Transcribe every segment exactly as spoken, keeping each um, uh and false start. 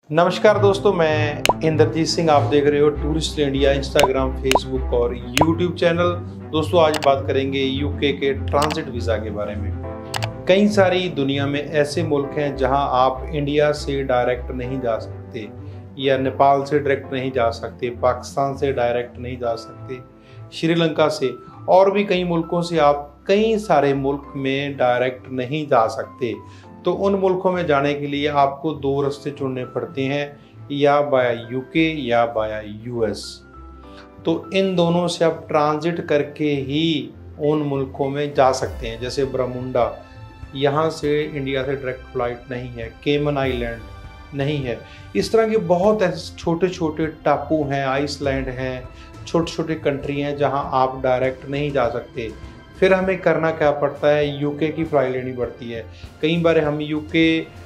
नमस्कार दोस्तों, मैं इंद्रजीत सिंह। आप देख रहे हो टूरिस्ट इंडिया इंस्टाग्राम, फेसबुक और यूट्यूब चैनल। दोस्तों आज बात करेंगे यूके के ट्रांजिट वीज़ा के बारे में। कई सारी दुनिया में ऐसे मुल्क हैं जहां आप इंडिया से डायरेक्ट नहीं जा सकते, या नेपाल से डायरेक्ट नहीं जा सकते, पाकिस्तान से डायरेक्ट नहीं जा सकते, श्रीलंका से और भी कई मुल्कों से आप कई सारे मुल्क में डायरेक्ट नहीं जा सकते। तो उन मुल्कों में जाने के लिए आपको दो रास्ते चुनने पड़ते हैं, या बाया यूके या बाया यूएस। तो इन दोनों से आप ट्रांजिट करके ही उन मुल्कों में जा सकते हैं। जैसे बरमुंडा, यहाँ से इंडिया से डायरेक्ट फ्लाइट नहीं है। केमन आइलैंड नहीं है। इस तरह के बहुत ऐसे छोटे छोटे टापू हैं, आइसलैंड हैं, छोटे छोटे कंट्री हैं जहाँ आप डायरेक्ट नहीं जा सकते। फिर हमें करना क्या पड़ता है, यूके की फ्लाइट लेनी पड़ती है। कई बार हम यूके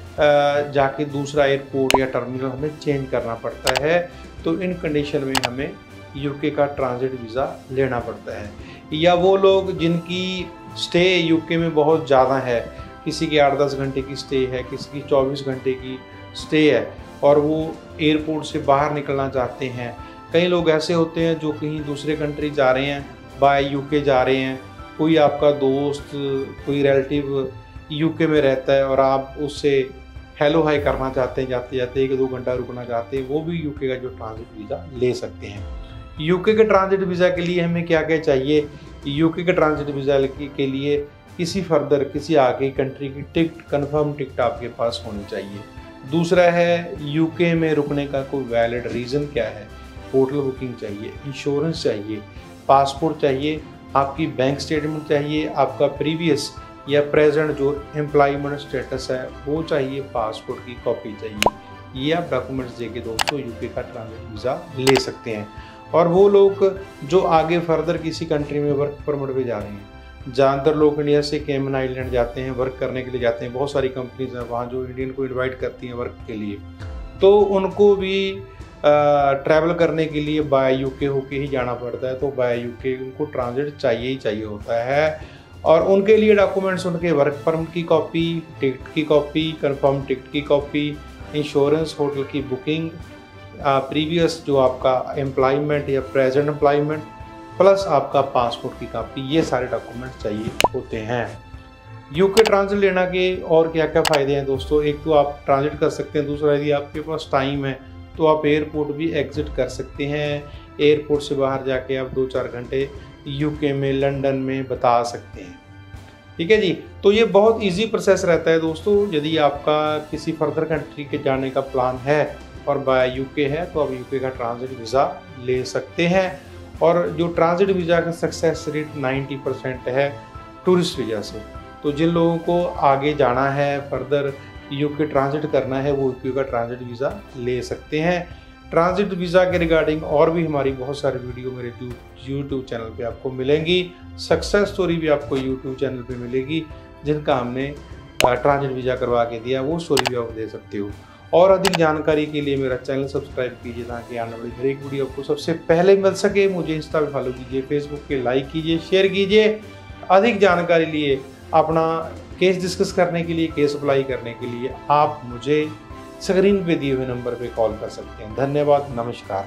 जाके दूसरा एयरपोर्ट या टर्मिनल हमें चेंज करना पड़ता है। तो इन कंडीशन में हमें यूके का ट्रांजिट वीज़ा लेना पड़ता है। या वो लोग जिनकी स्टे यूके में बहुत ज़्यादा है, किसी की आठ दस घंटे की स्टे है, किसी की चौबीस घंटे की स्टे है, और वो एयरपोर्ट से बाहर निकलना चाहते हैं। कई लोग ऐसे होते हैं जो कहीं दूसरे कंट्री जा रहे हैं, बाय यूके जा रहे हैं। कोई आपका दोस्त, कोई रिलेटिव यूके में रहता है और आप उससे हेलो हाय करना चाहते हैं, जाते जाते एक दो घंटा रुकना चाहते हैं, वो भी यूके का जो ट्रांजिट वीज़ा ले सकते हैं। यूके के ट्रांजिट वीज़ा के लिए हमें क्या क्या चाहिए? यूके के ट्रांजिट वीज़ा के लिए किसी फर्दर किसी आगे कंट्री की टिकट, कन्फर्म टिकट आपके पास होनी चाहिए। दूसरा है यूके में रुकने का कोई वैलिड रीज़न क्या है। होटल बुकिंग चाहिए, इंश्योरेंस चाहिए, पासपोर्ट चाहिए, आपकी बैंक स्टेटमेंट चाहिए, आपका प्रीवियस या प्रेजेंट जो एम्प्लॉयमेंट स्टेटस है वो चाहिए, पासपोर्ट की कॉपी चाहिए। ये आप डॉक्यूमेंट्स देके दोस्तों यूके का ट्रांजिट वीज़ा ले सकते हैं। और वो लोग जो आगे फर्दर किसी कंट्री में वर्क परमिट पे जा रहे हैं, ज़्यादातर लोग इंडिया से केमन आइलैंड जाते हैं, वर्क करने के लिए जाते हैं। बहुत सारी कंपनीज हैं वहाँ जो इंडियन को इन्वाइट करती हैं वर्क के लिए। तो उनको भी ट्रैवल करने के लिए बाय यूके होके ही जाना पड़ता है। तो बाय यूके उनको ट्रांजिट चाहिए ही चाहिए होता है। और उनके लिए डॉक्यूमेंट्स उनके वर्क परमिट की कॉपी, टिकट की कॉपी, कंफर्म टिकट की कॉपी, इंश्योरेंस, होटल की बुकिंग, प्रीवियस जो आपका एम्प्लॉयमेंट या प्रेजेंट एम्प्लॉयमेंट, प्लस आपका पासपोर्ट की कॉपी, ये सारे डॉक्यूमेंट्स चाहिए होते हैं। यूके ट्रांजिट लेना के और क्या क्या फ़ायदे हैं दोस्तों? एक तो आप ट्रांजिट कर सकते हैं, दूसरा यदि आपके पास टाइम है तो आप एयरपोर्ट भी एग्ज़िट कर सकते हैं। एयरपोर्ट से बाहर जाके आप दो चार घंटे यूके में, लंदन में बिता सकते हैं। ठीक है जी। तो ये बहुत इजी प्रोसेस रहता है दोस्तों। यदि आपका किसी फर्दर कंट्री के जाने का प्लान है और बाय यूके है तो आप यूके का ट्रांजिट वीज़ा ले सकते हैं। और जो ट्रांजिट वीज़ा का सक्सेस रेट नब्बे परसेंट है टूरिस्ट वीज़ा से। तो जिन लोगों को आगे जाना है, फर्दर यूके ट्रांजिट करना है, वो यूके का ट्रांजिट वीज़ा ले सकते हैं। ट्रांजिट वीज़ा के रिगार्डिंग और भी हमारी बहुत सारी वीडियो मेरे यूट्यूब चैनल पे आपको मिलेंगी। सक्सेस स्टोरी भी आपको यूट्यूब चैनल पे मिलेगी, जिनका हमने ट्रांजिट वीज़ा करवा के दिया, वो स्टोरी भी आप दे सकते हो। और अधिक जानकारी के लिए मेरा चैनल सब्सक्राइब कीजिए ताकि आने वाली हर एक वीडियो आपको सबसे पहले मिल सके। मुझे इंस्टा पे फॉलो कीजिए, फेसबुक पे लाइक कीजिए, शेयर कीजिए। अधिक जानकारी लिए, अपना केस डिस्कस करने के लिए, केस अप्लाई करने के लिए आप मुझे स्क्रीन पे दिए हुए नंबर पे कॉल कर सकते हैं। धन्यवाद, नमस्कार।